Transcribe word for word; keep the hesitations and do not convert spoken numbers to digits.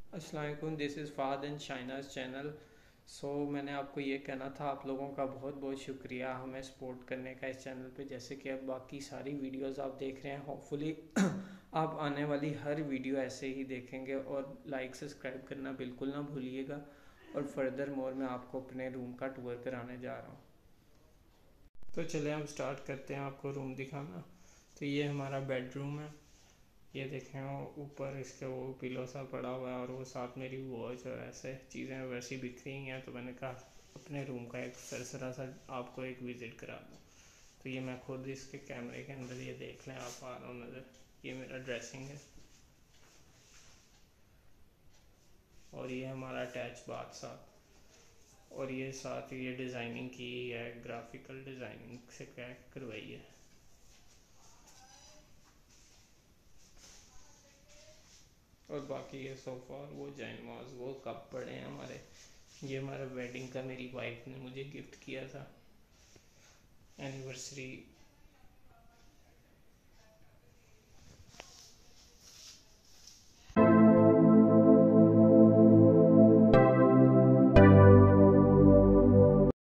अस्सलाम वालेकुम, this is Fahad and Shahnaz channel. So मैंने आपको ये कहना था, आप लोगों का बहुत बहुत शुक्रिया हमें सपोर्ट करने का इस चैनल पे। जैसे कि अब बाकी सारी वीडियोस आप देख रहे हैं, होपफुली आप आने वाली हर वीडियो ऐसे ही देखेंगे। और लाइक सब्सक्राइब करना बिल्कुल ना भूलिएगा। और फर्दर मोर मैं आपको अपने रूम का टूर कराने जा रहा हूँ। तो चले हम स्टार्ट करते हैं आपको रूम दिखाना। तो ये हमारा बेडरूम है। ये देखें, वो ऊपर इसके वो पिलो सा पड़ा हुआ है और वो साथ मेरी वॉच और ऐसे चीज़ें वैसी बिखरी हुई हैं। तो मैंने कहा अपने रूम का एक सरसरा सा आपको एक विज़िट करा दूँ। तो ये मैं खुद इसके कैमरे के अंदर ये देख लें, आप आ रहा हूँ नज़र। ये मेरा ड्रेसिंग है और ये हमारा अटैच बाथ साथ। और ये साथ ये डिज़ाइनिंग की है, ग्राफिकल डिज़ाइनिंग से क्या करवाई है। और बाकी ये सोफ़ा और वो जैनमाज वो कप पड़े हैं हमारे। ये हमारा वेडिंग का मेरी वाइफ ने मुझे गिफ्ट किया था, एनिवर्सरी